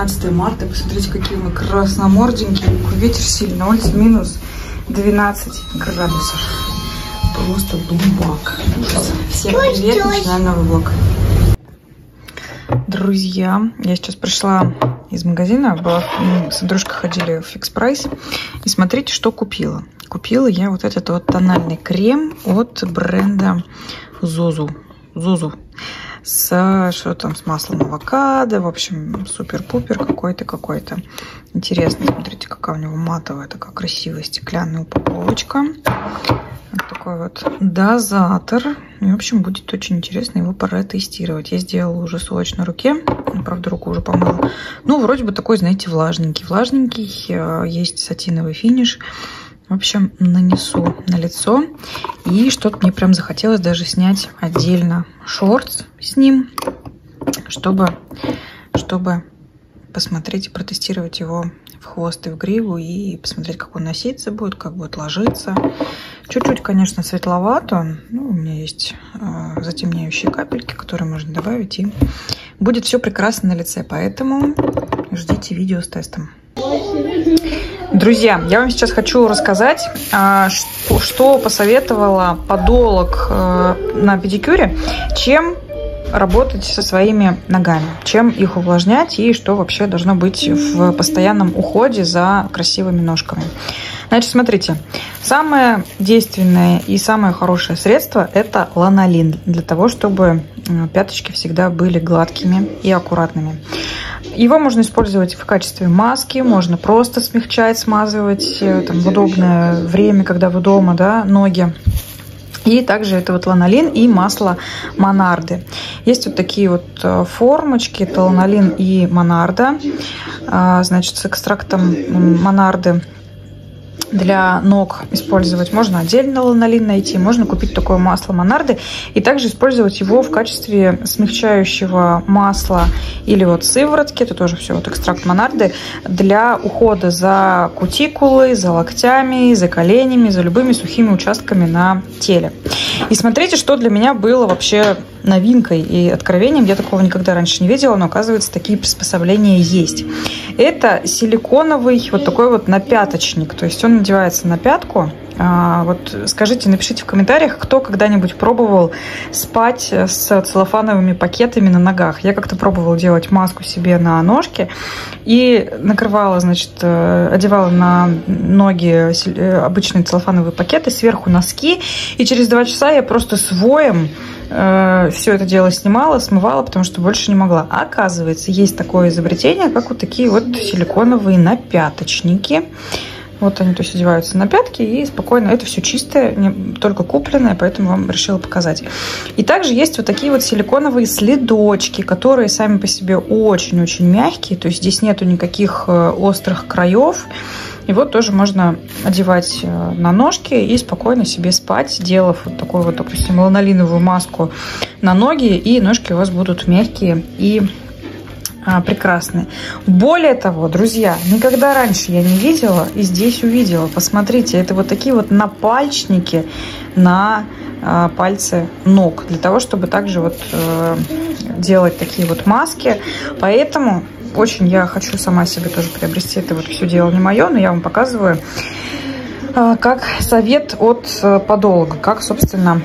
17 марта. Посмотрите, какие мы красноморденькие. Ветер сильный. На улице минус 12 градусов. Просто дубак. Всем привет. Начинаем новый влог. Друзья, я сейчас пришла из магазина. Мы с Андрюшкой ходили в Fix Price. И смотрите, что купила. Купила я вот этот вот тональный крем от бренда Зузу. Что там, с маслом авокадо. В общем, супер-пупер какой-то. Интересно, смотрите, какая у него матовая, такая красивая стеклянная упаковочка. Вот такой вот дозатор. И, в общем, будет очень интересно его протестировать. Я сделала уже сводч на руке. Правда, руку уже помыла. Ну, вроде бы такой, знаете, влажненький. Есть сатиновый финиш. В общем, нанесу на лицо. И что-то мне прям захотелось даже снять отдельно шортс с ним, чтобы посмотреть и протестировать его в хвост и в гриву, и посмотреть, как он носиться будет, как будет ложиться. Чуть-чуть, конечно, светловато. Ну, у меня есть затемняющие капельки, которые можно добавить, и будет все прекрасно на лице. Поэтому ждите видео с тестом. Друзья, я вам сейчас хочу рассказать, что посоветовала подолог на педикюре, чем работать со своими ногами, чем их увлажнять и что вообще должно быть в постоянном уходе за красивыми ножками. Значит, смотрите, самое действенное и самое хорошее средство – это ланолин, для того, чтобы пяточки всегда были гладкими и аккуратными. Его можно использовать в качестве маски, можно просто смягчать, смазывать там, в удобное время, когда вы дома, да, ноги. И также это вот ланолин и масло монарды. Есть вот такие вот формочки, это ланолин и монарда, значит, с экстрактом монарды. Для ног использовать можно отдельно ланолин найти, можно купить такое масло монарды и также использовать его в качестве смягчающего масла или вот сыворотки, это тоже все вот экстракт монарды, для ухода за кутикулой, за локтями, за коленями, за любыми сухими участками на теле. И смотрите, что для меня было вообще новинкой и откровением. Я такого никогда раньше не видела, но оказывается, такие приспособления есть. Это силиконовый вот такой вот напяточник, то есть он надевается на пятку. Вот скажите, напишите в комментариях, кто когда-нибудь пробовал спать с целлофановыми пакетами на ногах. Я как-то пробовала делать маску себе на ножки и накрывала, значит, одевала на ноги обычные целлофановые пакеты, сверху носки, и через 2 часа я просто с воем все это дело снимала, смывала, потому что больше не могла. А оказывается, есть такое изобретение, как вот такие вот силиконовые напяточники. Вот они, то есть, одеваются на пятки, и спокойно, это все чистое, не только купленное, поэтому вам решила показать. И также есть вот такие вот силиконовые следочки, которые сами по себе очень-очень мягкие, то есть здесь нету никаких острых краев. И вот тоже можно одевать на ножки и спокойно себе спать, сделав вот такую вот, допустим, ланолиновую маску на ноги, и ножки у вас будут мягкие и прекрасные. Более того, друзья, никогда раньше я не видела и здесь увидела. Посмотрите, это вот такие вот напальчники на пальцы ног, для того, чтобы также вот делать такие вот маски. Поэтому очень я хочу сама себе тоже приобрести. Это вот все дело не мое, но я вам показываю как совет от подолога, как, собственно,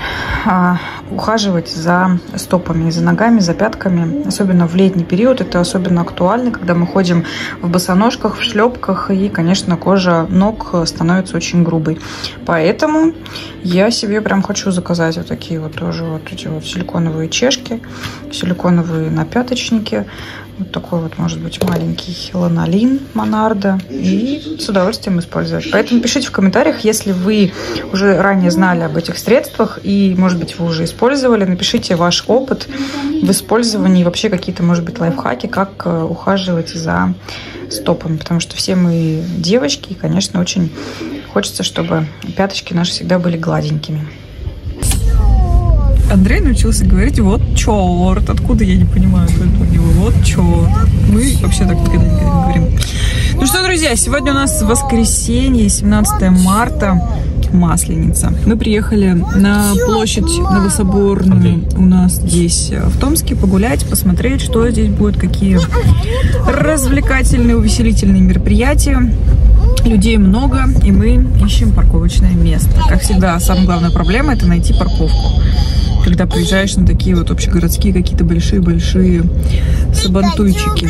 ухаживать за стопами, за ногами, за пятками. Особенно в летний период это особенно актуально, когда мы ходим в босоножках, в шлепках, и, конечно, кожа ног становится очень грубой. Поэтому я себе прям хочу заказать вот такие вот тоже вот эти вот силиконовые чешки, силиконовые напяточники. Вот такой вот, может быть, маленький ланолин монарда. И с удовольствием использовать. Поэтому пишите в комментариях, если вы уже ранее знали об этих средствах и, может быть, вы уже использовали. Напишите ваш опыт в использовании, вообще какие-то, может быть, лайфхаки, как ухаживать за стопами. Потому что все мы девочки, и, конечно, очень хочется, чтобы пяточки наши всегда были гладенькими. Андрей научился говорить «вот черт». Откуда, я не понимаю, это у него «вот черт». Мы вообще так никогда не говорим. Ну что, друзья, сегодня у нас воскресенье, 17 марта. Масленица. Мы приехали на площадь Новособорную у нас здесь в Томске погулять, посмотреть, что здесь будет, какие развлекательные, увеселительные мероприятия. Людей много, и мы ищем парковочное место. Как всегда, самая главная проблема — это найти парковку. Когда приезжаешь на такие вот общегородские какие-то большие-большие сабантуйчики.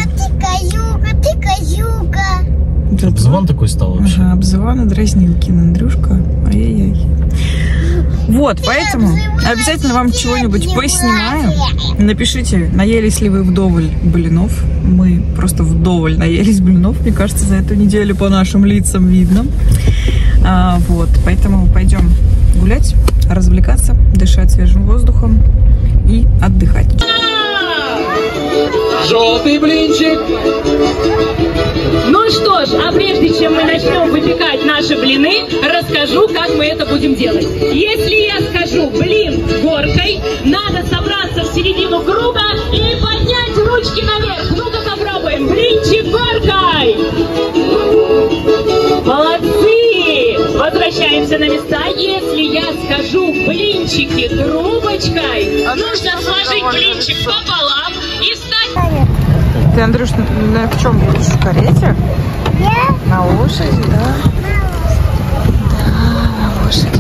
Обзвон такой стал вообще. Ага, обзвон и дразнилкин, Андрюшка. Ай-яй-яй. Вот, поэтому обязательно вам чего-нибудь поснимаю. Напишите, наелись ли вы вдоволь блинов. Мы просто вдоволь наелись блинов. Мне кажется, за эту неделю по нашим лицам видно. Вот, поэтому пойдем гулять, развлекаться, дышать свежим воздухом и отдыхать. Желтый блинчик. Ну что ж, а прежде чем мы начнем выпекать наши блины, расскажу, как мы это будем делать. Если я скажу «блин горкой», надо собраться в середину круга и поднять ручки наверх. Ну-ка попробуем. Блинчик горкой. Молодцы! Возвращаемся на места. Если я скажу «блинчики трубочкой», нужно сложить блинчик пополам и встать. Ты, Андрюш, в чем будешь? В карете? На лошади, да? Да, на лошади.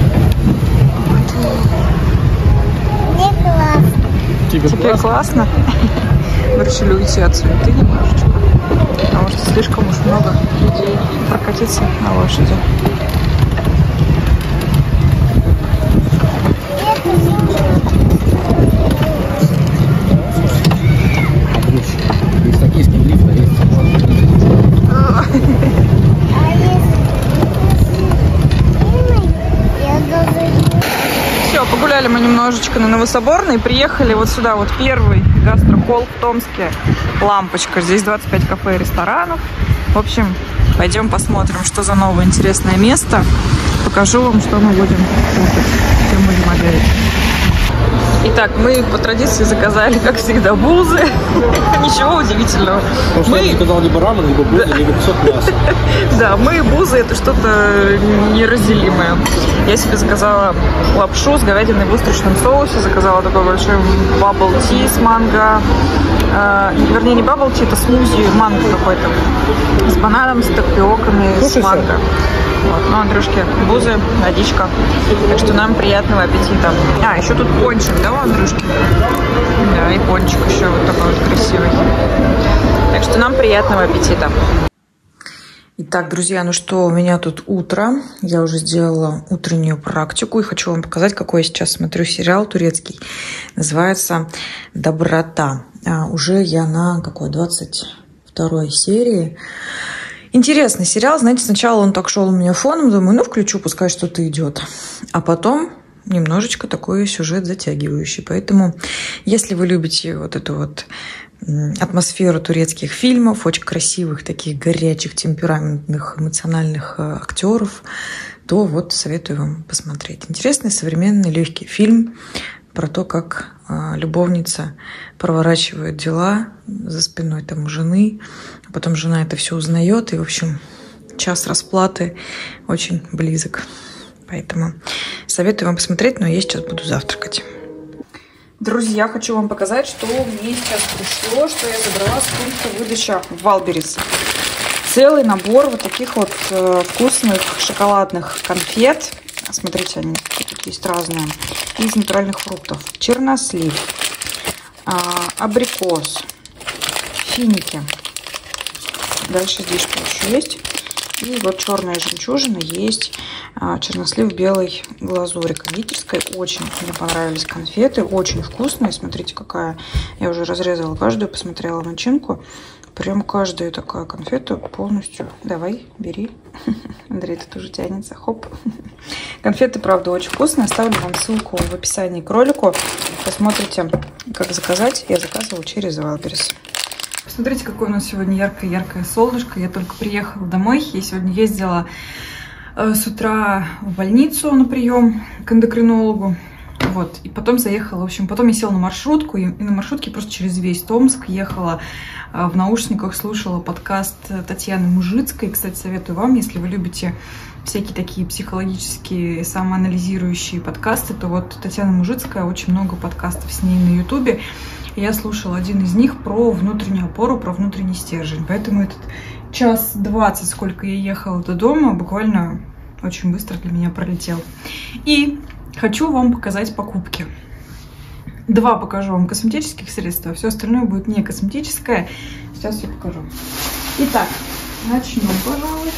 Тебе классно? Мы решили уйти от суеты немножечко, потому что слишком уж много людей прокатиться на лошади. Все, погуляли мы немножечко на Новособорной, приехали вот сюда, вот первый гастрохолл в Томске, Лампочка. Здесь 25 кафе и ресторанов. В общем, пойдем посмотрим, что за новое интересное место. Покажу вам, что мы будем кушать, чем будем обедать. Итак, мы по традиции заказали, как всегда, бузы. Ничего удивительного. Потому что я заказал либо рамен, либо бузы, либо кусок мяса. Да, мы и бузы — это что-то неразделимое. Я себе заказала лапшу с говядиной в устричном соусе, заказала такой большой бабл-ти с манго. Вернее, не бабл-ти, это смузи манго какой-то. С бананом, с тапиоками, с манго. Вот. Ну, Андрюшке бузы, водичка. Так что нам приятного аппетита. А, еще тут пончик, да, у Андрюшки? Да, и пончик еще вот такой вот красивый. Так что нам приятного аппетита. Итак, друзья, ну что, у меня тут утро. Я уже сделала утреннюю практику и хочу вам показать, какой я сейчас смотрю сериал турецкий. Называется «Доброта». Уже я на какой 22-й серии. Интересный сериал. Знаете, сначала он так шел у меня фоном, думаю, ну включу, пускай что-то идет. А потом немножечко такой сюжет затягивающий. Поэтому, если вы любите вот эту вот атмосферу турецких фильмов, очень красивых, таких горячих, темпераментных, эмоциональных актеров, то вот советую вам посмотреть. Интересный, современный, легкий фильм про то, как любовница проворачивает дела за спиной там у жены, а потом жена это все узнает, и, в общем, час расплаты очень близок. Поэтому советую вам посмотреть, но я сейчас буду завтракать. Друзья, хочу вам показать, что мне сейчас пришло, что я забрала с пункта выдачи Валберис. Целый набор вот таких вот вкусных шоколадных конфет. Смотрите, они тут есть разные. Из натуральных фруктов. Чернослив, абрикос, финики. Дальше здесь что еще есть? И вот черная жемчужина есть. Чернослив в белой глазури кондитерской. Очень мне понравились конфеты. Очень вкусные. Смотрите, какая. Я уже разрезала каждую, посмотрела начинку. Прям каждая такая конфета полностью. Давай, бери. Андрей тут уже тянется. Хоп. Конфеты, правда, очень вкусные. Оставлю вам ссылку в описании к ролику. Посмотрите, как заказать. Я заказывала через Wildberries. Посмотрите, какое у нас сегодня яркое-яркое солнышко. Я только приехала домой. Я сегодня ездила с утра в больницу на прием к эндокринологу. Вот, и потом заехала, в общем, потом я села на маршрутку, и на маршрутке просто через весь Томск ехала, в наушниках слушала подкаст Татьяны Мужицкой. Кстати, советую вам, если вы любите всякие такие психологические, самоанализирующие подкасты, то вот Татьяна Мужицкая, очень много подкастов с ней на Ютубе. Я слушала один из них про внутреннюю опору, про внутренний стержень. Поэтому этот 1:20, сколько я ехала до дома, буквально очень быстро для меня пролетел. И хочу вам показать покупки. 2 покажу вам косметических средства, все остальное будет не косметическое. Сейчас я покажу. Итак, начнем, пожалуй.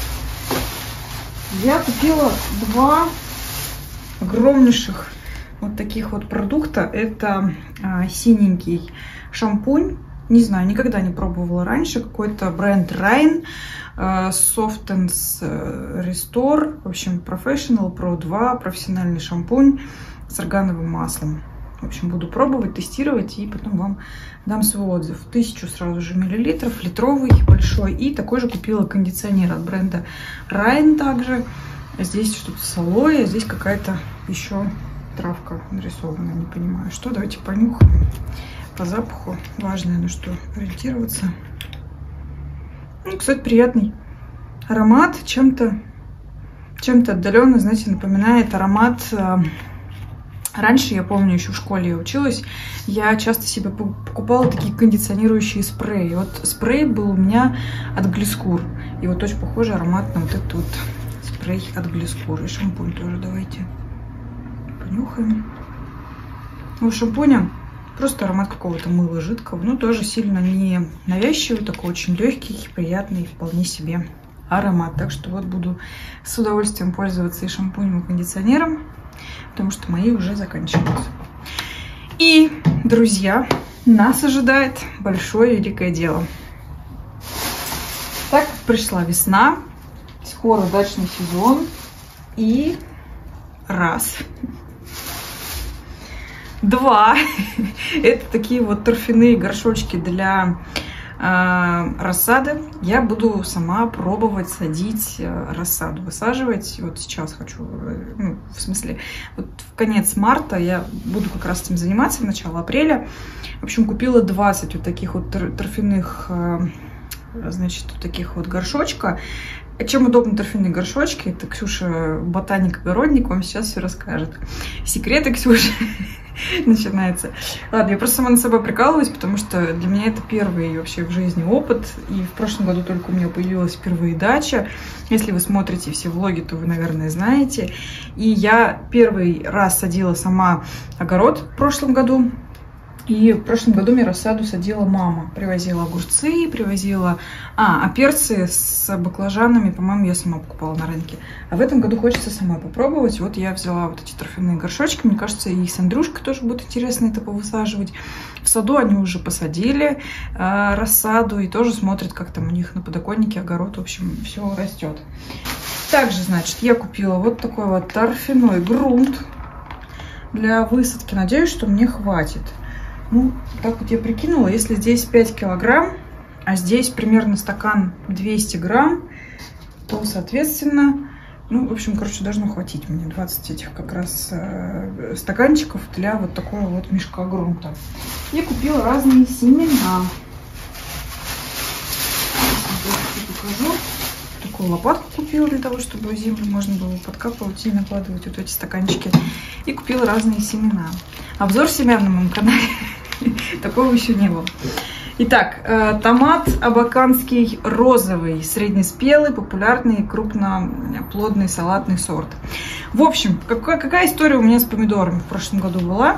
Я купила 2 огромнейших вот таких вот продукта. Это синенький шампунь. Не знаю, никогда не пробовала раньше. Какой-то бренд Rhine. Softens Restore. В общем, Professional Pro 2. Профессиональный шампунь с органовым маслом. В общем, буду пробовать, тестировать и потом вам дам свой отзыв. 1000 сразу же миллилитров, литровый, большой. И такой же купила кондиционер от бренда Rhine также. Здесь что-то с алоэ, здесь какая-то еще травка нарисована, не понимаю что. Давайте понюхаем по запаху. Важно на что ориентироваться. Ну, кстати, приятный аромат. Чем-то отдаленно, знаете, напоминает аромат... Раньше, я помню, еще в школе я училась, я часто себе покупала такие кондиционирующие спреи. Вот спрей был у меня от Глискур. И вот очень похожий аромат на вот этот вот спрей от Глискур. И шампунь тоже давайте понюхаем. У шампуня просто аромат какого-то мыла жидкого. Но тоже сильно не навязчивый, такой очень легкий, приятный, вполне себе аромат. Так что вот буду с удовольствием пользоваться и шампунем, и кондиционером, потому что мои уже заканчиваются. И, друзья, нас ожидает большое великое дело. Так, пришла весна, скоро дачный сезон, и 1, 2, это такие вот торфяные горшочки для рассады. Я буду сама пробовать садить рассаду, высаживать. Вот сейчас хочу, ну, в смысле, вот в конец марта я буду как раз этим заниматься, в начало апреля. В общем, купила 20 вот таких вот торфяных, значит, вот таких вот горшочка. Чем удобны торфяные горшочки? Это Ксюша, ботаник-огородник, вам сейчас все расскажет. Секреты Ксюши начинается. Ладно, я просто сама над собой прикалываюсь, потому что для меня это первый вообще в жизни опыт. И в прошлом году только у меня появилась впервые дача. Если вы смотрите все влоги, то вы, наверное, знаете. И я первый раз садила сама огород в прошлом году. И в прошлом году мне рассаду садила мама. Привозила огурцы, привозила... А перцы с баклажанами, по-моему, я сама покупала на рынке. А в этом году хочется сама попробовать. Вот я взяла вот эти торфяные горшочки. Мне кажется, и с Андрюшкой тоже будет интересно это повысаживать. В саду они уже посадили рассаду и тоже смотрят, как там у них на подоконнике огород. В общем, все растет. Также, значит, я купила вот такой вот торфяной грунт для высадки. Надеюсь, что мне хватит. Ну, так вот я прикинула, если здесь 5 килограмм, а здесь примерно стакан 200 грамм, то, соответственно, ну, в общем, короче, должно хватить мне 20 этих как раз стаканчиков для вот такого вот мешка грунта. Я купила разные семена. Покажу. Такую лопатку купила для того, чтобы землю можно было подкапывать и накладывать вот эти стаканчики. И купила разные семена. Обзор семян на моем канале. Такого еще не было. Итак, томат абаканский розовый, среднеспелый, популярный, крупноплодный салатный сорт. В общем, какая история у меня с помидорами в прошлом году была?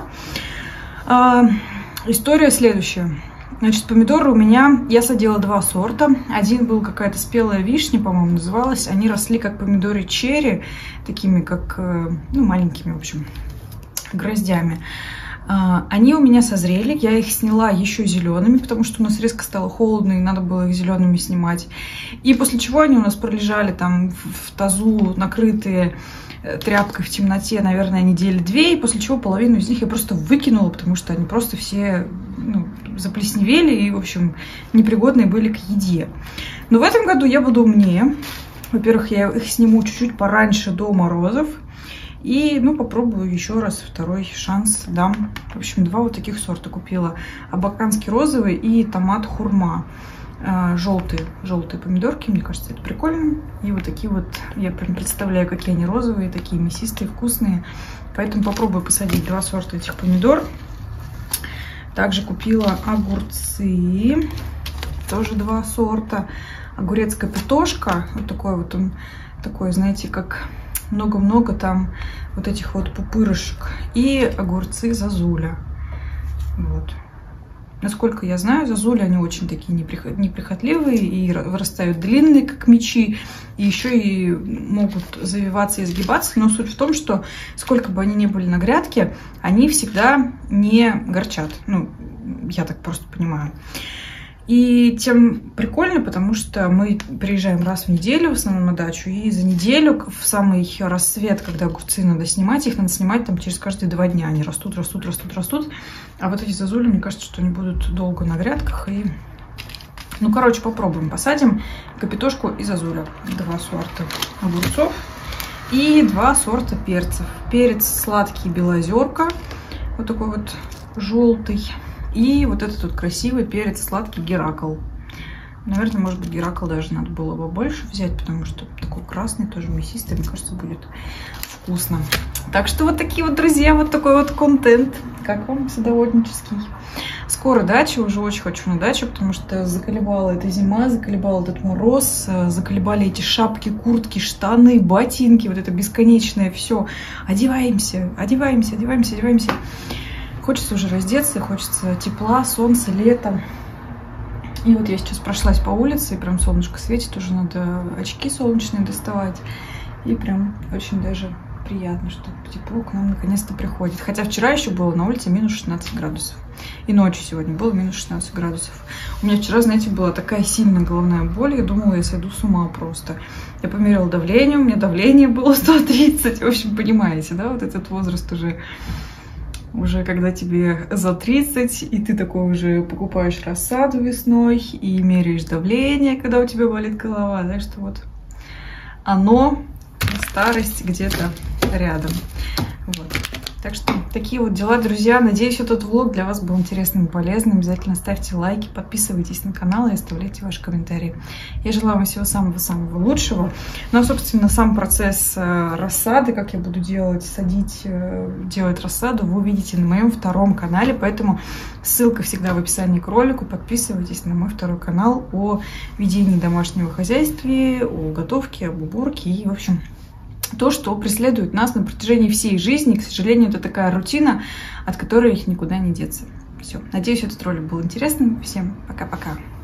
История следующая. Значит, помидоры у меня, я садила 2 сорта. Один был какая-то спелая вишня, по-моему, называлась. Они росли как помидоры черри, такими как, ну, маленькими, в общем, гроздями. Они у меня созрели, я их сняла еще зелеными, потому что у нас резко стало холодно, и надо было их зелеными снимать. И после чего они у нас пролежали там в тазу, накрытые тряпкой в темноте, наверное, недели 2, и после чего половину из них я просто выкинула, потому что они просто все, ну, заплесневели и, в общем, непригодные были к еде. Но в этом году я буду умнее. Во-первых, я их сниму чуть-чуть пораньше до морозов. И, ну, попробую еще раз, второй шанс дам. В общем, 2 вот таких сорта купила. Абаканский розовый и томат хурма. Желтые помидорки, мне кажется, это прикольно. И вот такие вот, я прям представляю, какие они розовые, такие мясистые, вкусные. Поэтому попробую посадить 2 сорта этих помидор. Также купила огурцы, тоже 2 сорта. Огурец капитошка, вот такой вот он, такой, знаете, как много-много там вот этих вот пупырышек. И огурцы зозуля. Вот. Насколько я знаю, зозули, они очень такие неприхотливые и вырастают длинные, как мечи, и еще и могут завиваться и изгибаться. Но суть в том, что сколько бы они ни были на грядке, они всегда не горчат. Ну, я так просто понимаю. И тем прикольно, потому что мы приезжаем раз в неделю в основном на дачу, и за неделю в самый рассвет, когда огурцы надо снимать, их надо снимать там через каждые 2 дня. Они растут. А вот эти зозули, мне кажется, что они будут долго на грядках. И... Ну, короче, попробуем. Посадим капитошку и зозуля. 2 сорта огурцов и 2 сорта перцев. Перец сладкий Белозерка, вот такой вот желтый. И вот этот вот красивый перец сладкий Геракл. Наверное, может быть, Геракл даже надо было бы больше взять, потому что такой красный, тоже мясистый, мне кажется, будет вкусно. Так что вот такие вот, друзья, вот такой вот контент. Как вам, садоводнический? Скоро дача, уже очень хочу на дачу, потому что заколебала эта зима, заколебал этот мороз, заколебали эти шапки, куртки, штаны, ботинки, вот это бесконечное все. Одеваемся. Хочется уже раздеться, хочется тепла, солнца, лета. И вот я сейчас прошлась по улице, и прям солнышко светит, уже надо очки солнечные доставать. И прям очень даже приятно, что тепло к нам наконец-то приходит. Хотя вчера еще было на улице минус 16 градусов. И ночью сегодня было минус 16 градусов. У меня вчера, знаете, была такая сильная головная боль, я думала, я сойду с ума просто. Я померила давление, у меня давление было 130. В общем, понимаете, да, вот этот возраст уже когда тебе за 30, и ты такой уже покупаешь рассаду весной и меряешь давление, когда у тебя болит голова, да, что вот оно, старость где-то рядом. Вот. Так что такие вот дела, друзья. Надеюсь, этот влог для вас был интересным и полезным. Обязательно ставьте лайки, подписывайтесь на канал и оставляйте ваши комментарии. Я желаю вам всего самого-самого лучшего. Ну, а, собственно, сам процесс рассады, как я буду делать рассаду, вы увидите на моем 2-м канале. Поэтому ссылка всегда в описании к ролику. Подписывайтесь на мой 2-й канал о ведении домашнего хозяйства, о готовке, об уборке и, в общем, то, что преследует нас на протяжении всей жизни. К сожалению, это такая рутина, от которой их никуда не деться. Все. Надеюсь, этот ролик был интересным. Всем пока-пока.